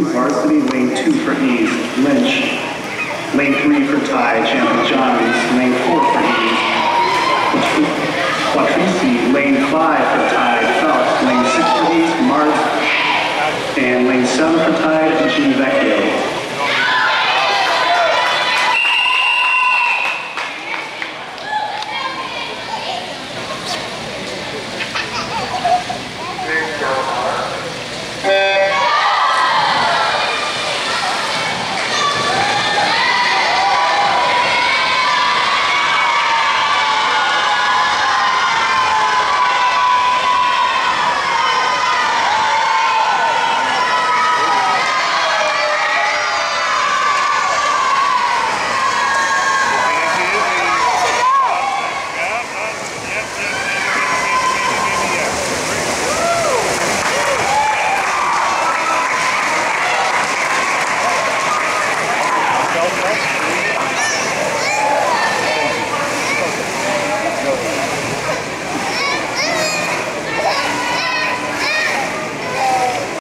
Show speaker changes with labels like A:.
A: Varsity, lane 2 for East, Lynch. Lane 3 for Ty, Champion Johns, lane 4 for East. Quattrisi, lane 5 for Ty, Phelps, lane 6 for East, Mark. And lane 7 for Ty,